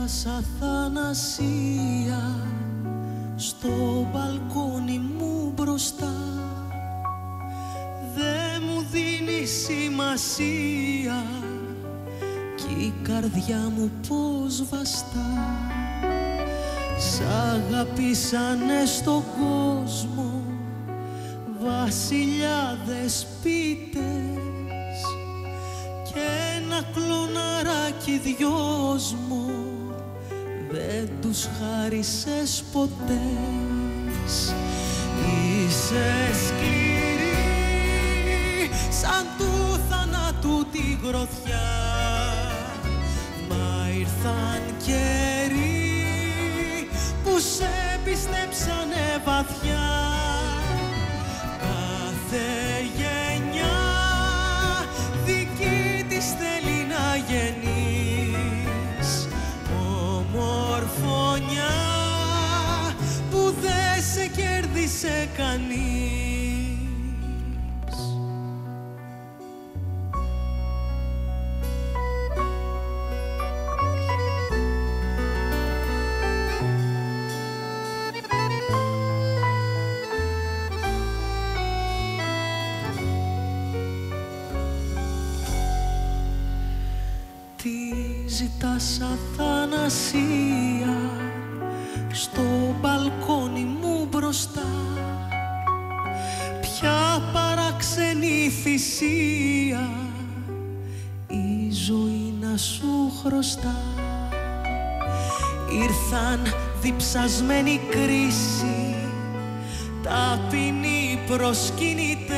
ζητάς αθανασία στο μπαλκόνι μου μπροστά. Δε μου δίνει σημασία κι η καρδιά μου πως βαστά. Σ' αγαπήσανε στον κόσμο βασιλιάδες πίτες και ένα κλωναράκι δυόσμο δεν τους χάρισες ποτέ. Είσαι σκληρή σαν του θανάτου τη γροθιά, μα ήρθαν καιροί που σε πιστέψανε βαθιά. Κάθε γενιά δική της θέλει να γεννείς ομορφωνιά που δεν σε κέρδισε κανείς. Τι ζητάς αθανασία στο μπαλκόνι μου μπροστά. Ποια παράξενη θυσία η ζωή να σου χρωστά. Ήρθαν διψασμένη κρίση, ταπεινοί προσκυνητές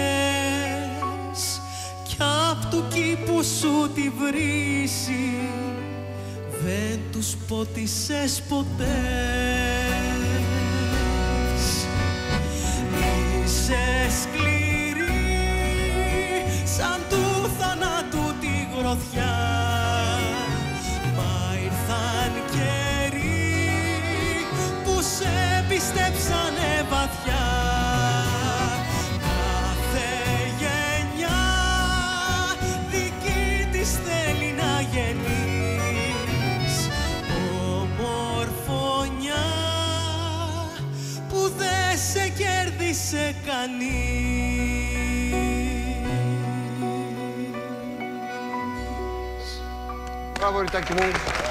κι απ' του κήπου σου τη βρύση δεν τους πότισες ποτέ. Είσαι σκληρή σαν του θανάτου τη γροθιά, μα ήρθαν καιροί που σε πιστέψανε βαθιά. Σε κέρδισε κανείς. Μπράβο, Ρητάκη μου.